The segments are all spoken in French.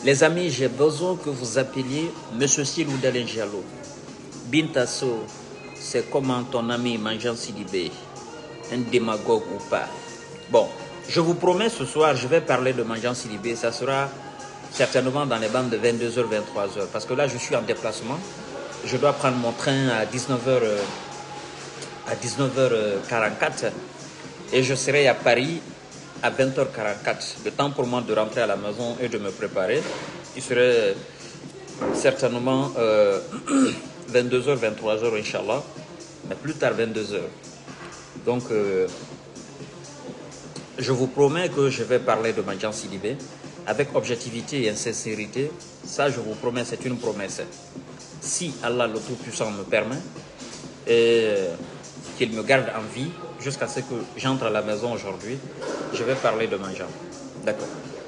Les amis, j'ai besoin que vous appeliez Monsieur Silou Dalen Diallo. Bintasso, c'est comment ton ami Manjan Sidibé, un démagogue ou pas. Bon, je vous promets ce soir, je vais parler de Manjan Sidibé. Ça sera certainement dans les bandes de 22h, 23h. Parce que là, je suis en déplacement. Je dois prendre mon train à 19h44 et je serai à Paris à 20h44. Le temps pour moi de rentrer à la maison et de me préparer. Il serait certainement 22h, 23h, Inch'Allah, mais plus tard 22h. Donc, je vous promets que je vais parler de Manjan Sidibé avec objectivité et sincérité. Ça, je vous promets, c'est une promesse. Si Allah le Tout-Puissant me permet et qu'il me garde en vie jusqu'à ce que j'entre à la maison aujourd'hui, je vais parler de Manjan. D'accord.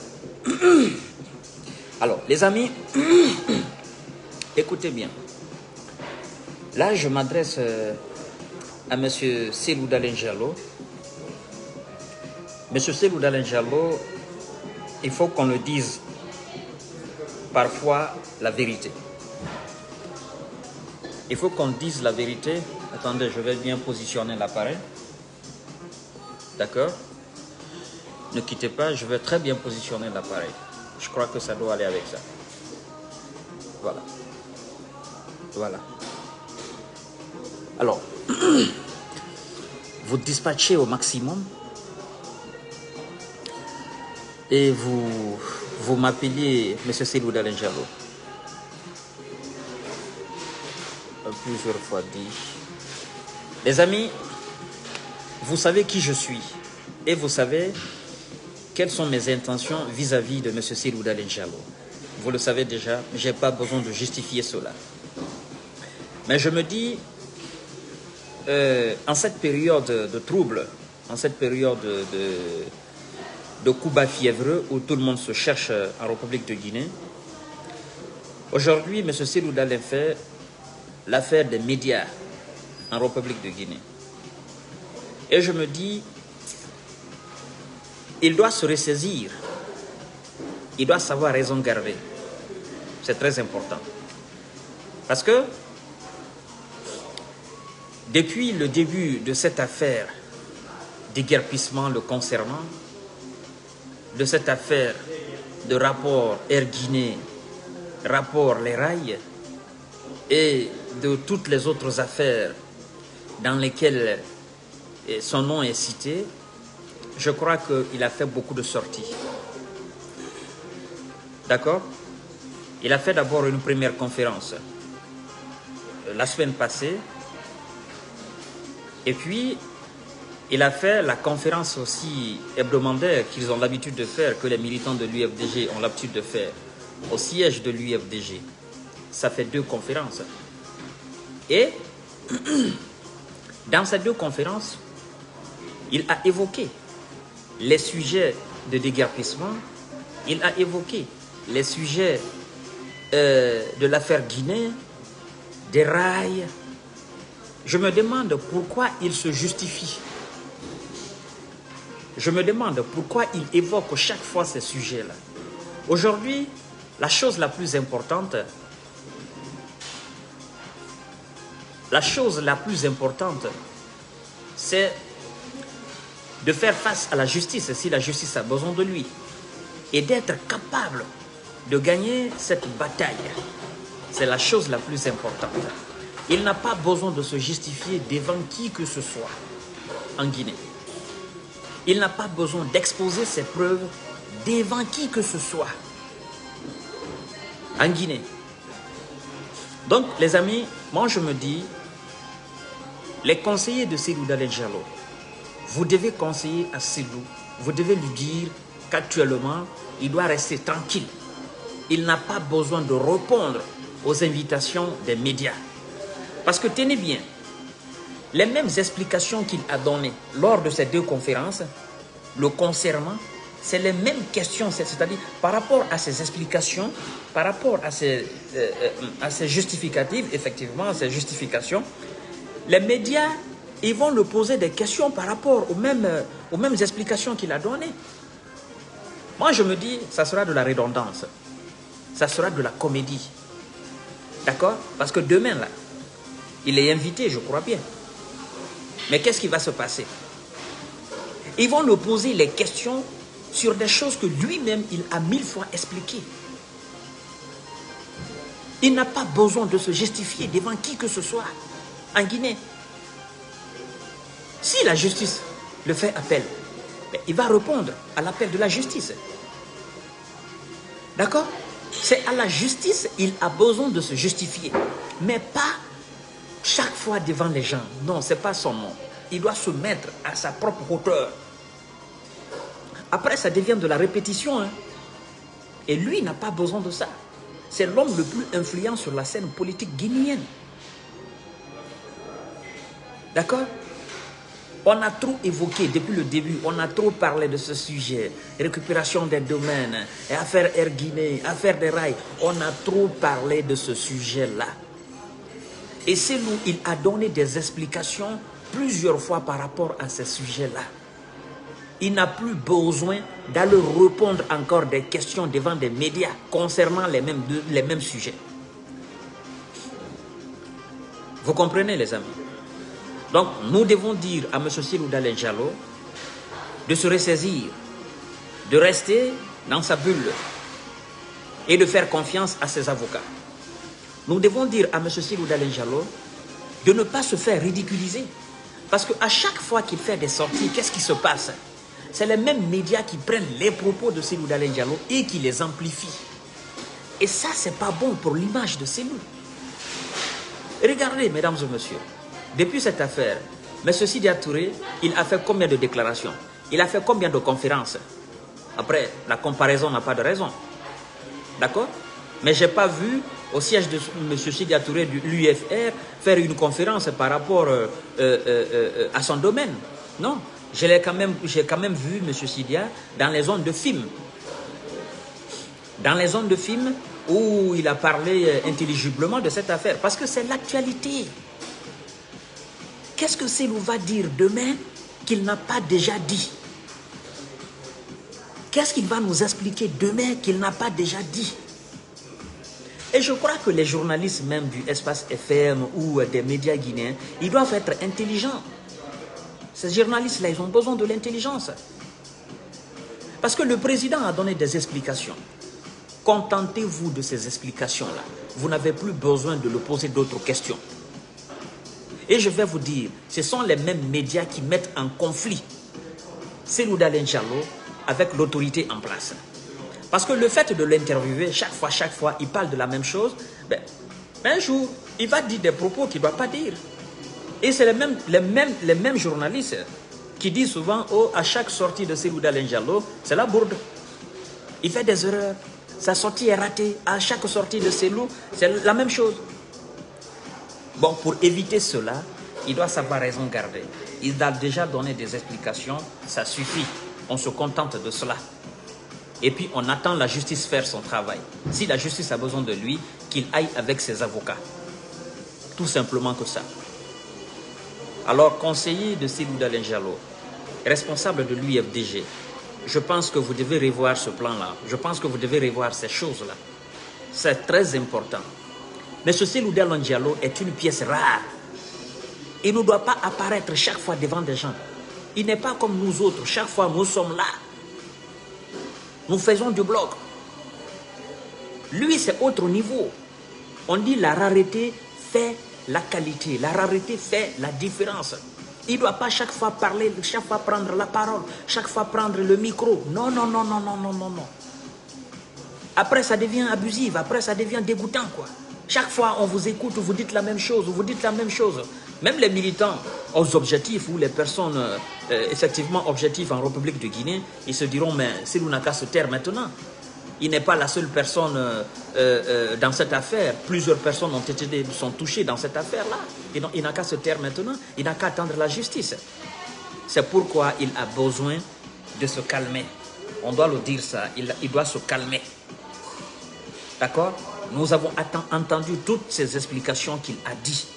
Alors, les amis, écoutez bien. Là, je m'adresse à M. Silou Dalen Diallo. M. Silou Dalen Diallo, il faut qu'on le dise parfois la vérité. Il faut qu'on dise la vérité. Attendez, je vais bien positionner l'appareil. D'accord? Ne quittez pas, je vais très bien positionner l'appareil. Je crois que ça doit aller avec ça. Voilà. Voilà. Alors, vous dispatchez au maximum et vous m'appeliez M. Silou Dalen Diallo. Plusieurs fois dit. Les amis, vous savez qui je suis et vous savez quelles sont mes intentions vis-à-vis de M. Silou Dalen Diallo. Vous le savez déjà, je n'ai pas besoin de justifier cela. Mais je me dis, en cette période de trouble, en cette période de coups bas fiévreux où tout le monde se cherche en République de Guinée, aujourd'hui, M. Silou Dalen fait l'affaire des médias en République de Guinée. Et je me dis, il doit se ressaisir. Il doit savoir raison garder. C'est très important. Parce que, depuis le début de cette affaire déguerpissement le concernant, de cette affaire de rapport Air Guinée, rapport Les Rails, et de toutes les autres affaires dans lesquelles son nom est cité, je crois qu'il a fait beaucoup de sorties. D'accord? Il a fait d'abord une première conférence la semaine passée, et puis il a fait la conférence aussi hebdomadaire qu'ils ont l'habitude de faire, que les militants de l'UFDG ont l'habitude de faire, au siège de l'UFDG. Ça fait 2 conférences. Et dans ces 2 conférences, il a évoqué les sujets de déguerpissement, il a évoqué les sujets de l'affaire Guinée, des rails. Je me demande pourquoi il se justifie. Je me demande pourquoi il évoque chaque fois ces sujets-là. Aujourd'hui, la chose la plus importante, c'est de faire face à la justice si la justice a besoin de lui et d'être capable de gagner cette bataille. C'est la chose la plus importante. Il n'a pas besoin de se justifier devant qui que ce soit en Guinée. Il n'a pas besoin d'exposer ses preuves devant qui que ce soit en Guinée. Donc, les amis, moi je me dis, les conseillers de Silou Dalen Diallo, vous devez conseiller à Silou, vous devez lui dire qu'actuellement, il doit rester tranquille. Il n'a pas besoin de répondre aux invitations des médias. Parce que tenez bien, les mêmes explications qu'il a données lors de ces 2 conférences, le concernant, c'est les mêmes questions, c'est-à-dire par rapport à ces explications, par rapport à ces justificatifs, effectivement, ces justifications, les médias, ils vont lui poser des questions par rapport aux mêmes explications qu'il a données. Moi, je me dis, ça sera de la redondance. ça sera de la comédie. D'accord? Parce que demain, là, il est invité, je crois bien. Mais qu'est-ce qui va se passer? Ils vont nous poser les questions sur des choses que lui-même, il a 1000 fois expliquées. Il n'a pas besoin de se justifier devant qui que ce soit en Guinée. Si la justice le fait appel, il va répondre à l'appel de la justice. D'accord? C'est à la justice il a besoin de se justifier. Mais pas chaque fois devant les gens. Non, ce n'est pas son nom. Il doit se mettre à sa propre hauteur. Après, ça devient de la répétition. Hein? Et lui n'a pas besoin de ça. C'est l'homme le plus influent sur la scène politique guinéenne. D'accord? On a trop évoqué depuis le début, on a trop parlé de ce sujet. Récupération des domaines, affaire Air Guinée, affaire des rails. On a trop parlé de ce sujet-là. Et c'est nous, il a donné des explications plusieurs fois par rapport à ce sujet-là. Il n'a plus besoin d'aller répondre encore des questions devant des médias concernant les mêmes sujets. Vous comprenez, les amis? Donc, nous devons dire à M. Cellou Dalein Diallo de se ressaisir, de rester dans sa bulle et de faire confiance à ses avocats. Nous devons dire à M. Cellou Dalein Diallo de ne pas se faire ridiculiser. Parce qu'à chaque fois qu'il fait des sorties, qu'est-ce qui se passe? C'est les mêmes médias qui prennent les propos de Cellou Dalein Diallo et qui les amplifient. Et ça, ce n'est pas bon pour l'image de Cellou. Regardez, mesdames et messieurs, depuis cette affaire, M. Sidya Touré, il a fait combien de déclarations? Il a fait combien de conférences? Après, la comparaison n'a pas de raison. D'accord? Mais je n'ai pas vu au siège de M. Sidya Touré de l'UFR faire une conférence par rapport à son domaine. Non, j'ai quand même vu M. Sidya dans les zones de film. Dans les zones de film où il a parlé intelligiblement de cette affaire. Parce que c'est l'actualité. Qu'est-ce que Cellou va dire demain qu'il n'a pas déjà dit? Qu'est-ce qu'il va nous expliquer demain qu'il n'a pas déjà dit? Et je crois que les journalistes même du Espace FM ou des médias guinéens, ils doivent être intelligents. Ces journalistes-là, ils ont besoin de l'intelligence. Parce que le président a donné des explications. Contentez-vous de ces explications-là. Vous n'avez plus besoin de lui poser d'autres questions. Et je vais vous dire, ce sont les mêmes médias qui mettent en conflit Cellou Dalein Diallo avec l'autorité en place. Parce que le fait de l'interviewer, chaque fois, il parle de la même chose, un jour, il va dire des propos qu'il ne doit pas dire. Et c'est les mêmes journalistes qui disent souvent, oh, à chaque sortie de Cellou Dalein Diallo, c'est la bourde. Il fait des erreurs, sa sortie est ratée. À chaque sortie de Cellou, c'est la même chose. Bon, pour éviter cela, il doit savoir raison garder. Il a déjà donné des explications, ça suffit. On se contente de cela. Et puis, on attend la justice faire son travail. Si la justice a besoin de lui, qu'il aille avec ses avocats. Tout simplement que ça. Alors, conseiller de Cellou Dalein Diallo, responsable de l'UFDG, je pense que vous devez revoir ce plan-là. Je pense que vous devez revoir ces choses-là. C'est très important. Mais ce Cellou Dalein Diallo est une pièce rare. Il ne doit pas apparaître chaque fois devant des gens. Il n'est pas comme nous autres. Chaque fois, nous sommes là. Nous faisons du blog. Lui, c'est autre niveau. On dit la rareté fait la qualité. La rareté fait la différence. Il ne doit pas chaque fois parler, chaque fois prendre la parole, chaque fois prendre le micro. Non, non, non, non, non, non, non, non. Après, ça devient abusif. Après, ça devient dégoûtant, quoi. Chaque fois, on vous écoute, vous dites la même chose, vous dites la même chose. Même les militants aux objectifs ou les personnes effectivement objectives en République de Guinée, ils se diront, mais Cellou n'a qu'à se taire maintenant. Il n'est pas la seule personne dans cette affaire. Plusieurs personnes sont touchées dans cette affaire-là. Il n'a qu'à se taire maintenant, il n'a qu'à attendre la justice. C'est pourquoi il a besoin de se calmer. On doit le dire ça, il doit se calmer. D'accord? Nous avons entendu toutes ces explications qu'il a dit.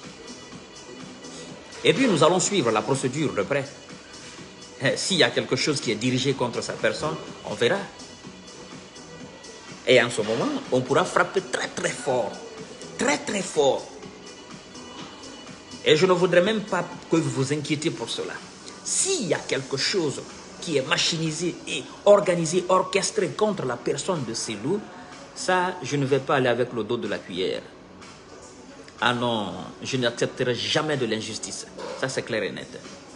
Et puis nous allons suivre la procédure de près. S'il y a quelque chose qui est dirigé contre sa personne, on verra. Et en ce moment, on pourra frapper très très fort. Très très fort. Et je ne voudrais même pas que vous vous inquiétez pour cela. S'il y a quelque chose qui est machinisé et organisé, orchestré contre la personne de Cellou, ça, je ne vais pas aller avec le dos de la cuillère. Ah non, je n'accepterai jamais de l'injustice. Ça, c'est clair et net.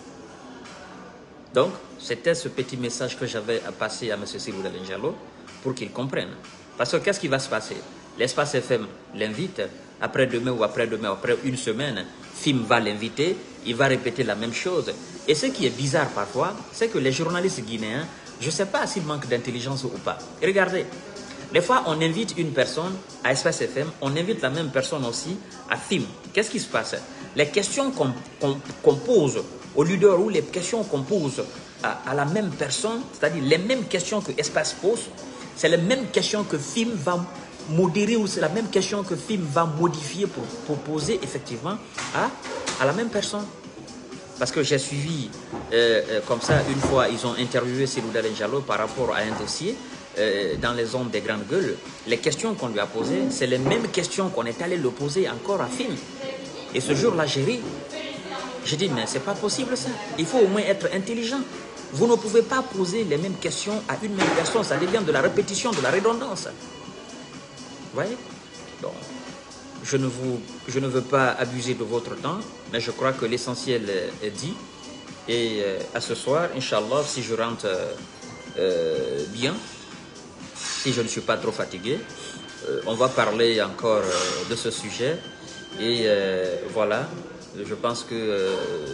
Donc, c'était ce petit message que j'avais à passer à M. Cellou Dalein Diallo pour qu'il comprenne. Parce que qu'est-ce qui va se passer? L'Espace FM l'invite, après-demain ou après-demain, après une semaine, FIM va l'inviter, il va répéter la même chose. Et ce qui est bizarre parfois, c'est que les journalistes guinéens, je ne sais pas s'ils manquent d'intelligence ou pas. Et regardez, des fois on invite une personne à Espace FM, on invite la même personne aussi à FIM. Qu'est-ce qui se passe? Les questions qu'on pose au leader ou les questions qu'on pose à la même personne, c'est-à-dire les mêmes questions que Espace pose, c'est les mêmes questions que FIM va modérer ou c'est la même question que FIM va modifier pour poser effectivement à la même personne. Parce que j'ai suivi comme ça, une fois, ils ont interviewé Cellou Dalein Diallo par rapport à un dossier dans les zones des grandes gueules. Les questions qu'on lui a posées, c'est les mêmes questions qu'on est allé le poser encore à FIM. Et ce jour-là, j'ai ri. J'ai dit, mais c'est pas possible ça. Il faut au moins être intelligent. Vous ne pouvez pas poser les mêmes questions à une même personne. Ça devient de la répétition, de la redondance. Vous voyez? Donc, je ne veux pas abuser de votre temps, mais je crois que l'essentiel est dit. Et à ce soir, Inch'Allah, si je rentre bien, si je ne suis pas trop fatigué, on va parler encore de ce sujet. Et voilà, je pense que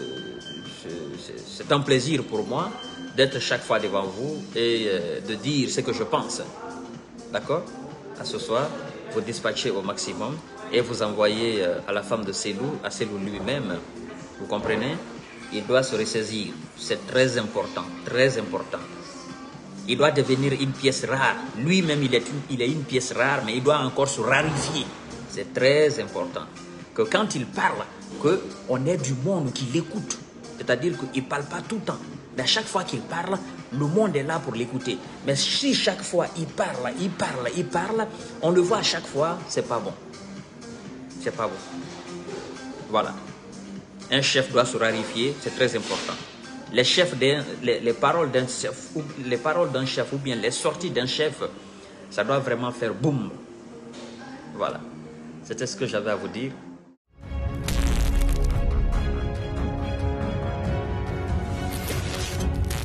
c'est un plaisir pour moi d'être chaque fois devant vous et de dire ce que je pense. D'accord? À ce soir, vous dispatchez au maximum et vous envoyez à la femme de Cellou, à Cellou lui-même. Vous comprenez? Il doit se ressaisir. C'est très important, très important. Il doit devenir une pièce rare. Lui-même, il est une pièce rare, mais il doit encore se rarifier. C'est très important. Que quand il parle, qu'on ait du monde qui l'écoute. C'est-à-dire qu'il ne parle pas tout le temps. Mais à chaque fois qu'il parle, le monde est là pour l'écouter. Mais si chaque fois il parle, on le voit à chaque fois, c'est pas bon. C'est pas bon. Voilà. Un chef doit se rarifier, c'est très important. Les paroles d'un chef ou bien les sorties d'un chef, ça doit vraiment faire boum. Voilà. C'était ce que j'avais à vous dire.